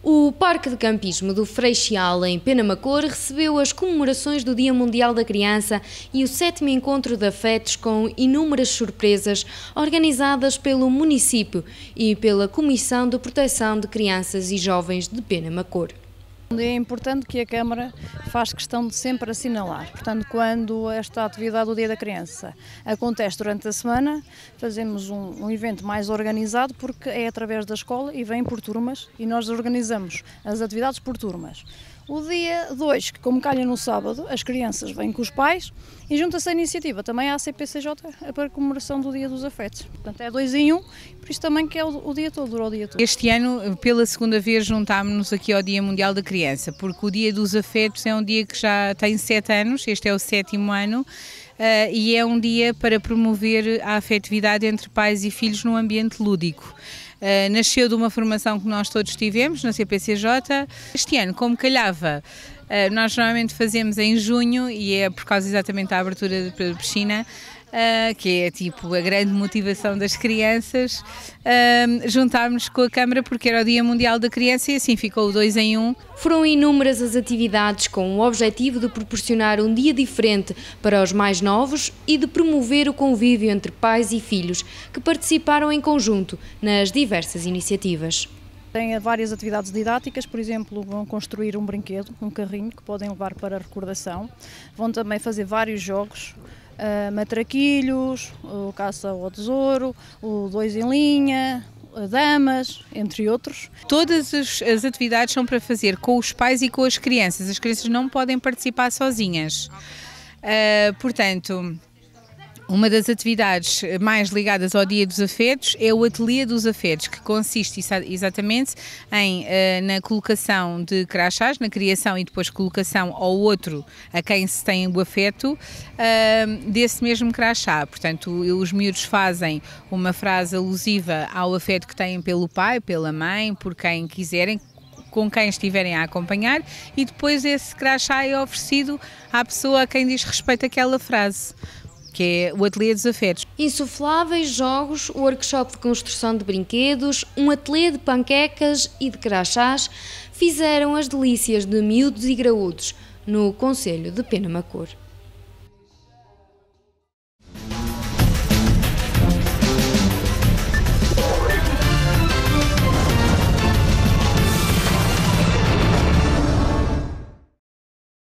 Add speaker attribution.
Speaker 1: O Parque de Campismo do Freixal, em Penamacor, recebeu as comemorações do Dia Mundial da Criança e o 7º Encontro de Afetos com inúmeras surpresas organizadas pelo município e pela Comissão de Proteção de Crianças e Jovens de Penamacor.
Speaker 2: É importante que a Câmara faz questão de sempre assinalar. Portanto, quando esta atividade do Dia da Criança acontece durante a semana, fazemos um evento mais organizado, porque é através da escola e vem por turmas, e nós organizamos as atividades por turmas. O dia 2, que como calha no sábado, as crianças vêm com os pais e junta-se a iniciativa também à CPCJ para a comemoração do Dia dos Afetos. Portanto, é 2 em 1, por isso também que é o dia todo, dura o dia todo.
Speaker 3: Este ano, pela segunda vez, juntámos-nos aqui ao Dia Mundial da Criança, porque o Dia dos Afetos é um dia que já tem 7 anos, este é o 7º ano, e é um dia para promover a afetividade entre pais e filhos num ambiente lúdico. Nasceu de uma formação que nós todos tivemos na CPCJ. Este ano, como calhava, nós normalmente fazemos em junho e é por causa exatamente da abertura da piscina, que é tipo a grande motivação das crianças, juntámos-nos com a Câmara porque era o Dia Mundial da Criança e assim ficou o 2 em 1.
Speaker 1: Foram inúmeras as atividades com o objetivo de proporcionar um dia diferente para os mais novos e de promover o convívio entre pais e filhos que participaram em conjunto nas diversas iniciativas.
Speaker 2: Tem várias atividades didáticas, por exemplo, vão construir um brinquedo, um carrinho que podem levar para a recordação. Vão também fazer vários jogos, matraquilhos, o caça ao tesouro, o 2 em linha, damas, entre outros.
Speaker 3: Todas as atividades são para fazer com os pais e com as crianças não podem participar sozinhas. Portanto, uma das atividades mais ligadas ao Dia dos Afetos é o Ateliê dos Afetos, que consiste exatamente na colocação de crachás, na criação e depois colocação ao outro a quem se tem o afeto desse mesmo crachá. Portanto, os miúdos fazem uma frase alusiva ao afeto que têm pelo pai, pela mãe, por quem quiserem, com quem estiverem a acompanhar, e depois esse crachá é oferecido à pessoa a quem diz respeito àquela frase, que é o Ateliê dos Afetos.
Speaker 1: Insufláveis, jogos, workshop de construção de brinquedos, um ateliê de panquecas e de crachás fizeram as delícias de miúdos e graúdos no concelho de Penamacor.